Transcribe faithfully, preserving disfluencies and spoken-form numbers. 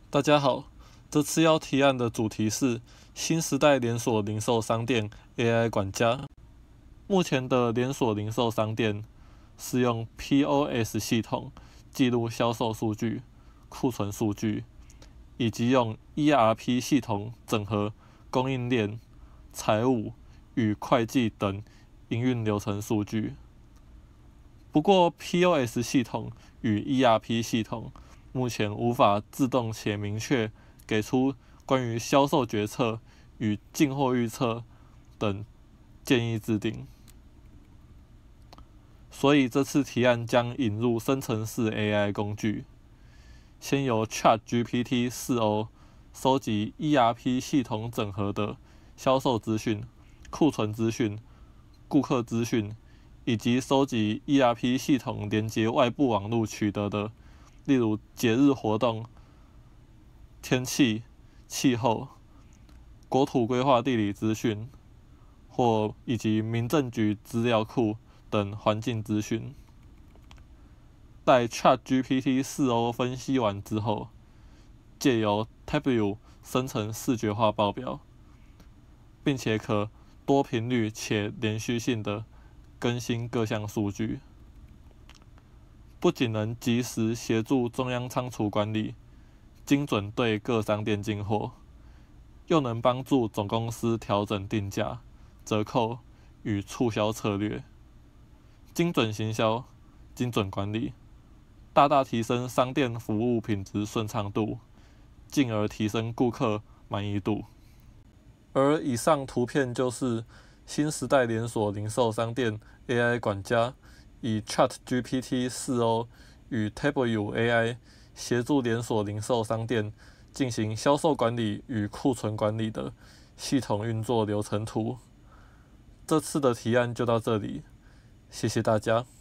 大家好，这次要提案的主题是新时代连锁零售商店 A I 管家。目前的连锁零售商店是用 P O S 系统记录销售数据、库存数据，以及用 E R P 系统整合供应链、财务与会计等营运流程数据。不过 P O S 系统与 E R P 系统目前无法自动且明确给出关于销售决策与进货预测等建议制定，所以这次提案将引入生成式 A I 工具，先由 ChatGPT 四 O 收集 E R P 系统整合的销售资讯、库存资讯、顾客资讯，以及收集 E R P 系统连接外部网络取得的，例如节日活动、天气、气候、国土规划地理资讯，或以及民政局资料库等环境资讯。待 ChatGPT 四 O 分析完之后，借由 Tableau 生成视觉化报表，并且可多频率且连续性的更新各项数据，不仅能及时协助中央仓储管理精准对各商店进货，又能帮助总公司调整定价、折扣与促销策略，精准行销、精准管理，大大提升商店服务品质顺畅度，进而提升顾客满意度。而以上图片就是新时代连锁零售商店 A I 管家以 ChatGPT 四 O 与 Tableau A I 协助连锁零售商店进行销售管理与库存管理的系统运作流程图。这次的提案就到这里，谢谢大家。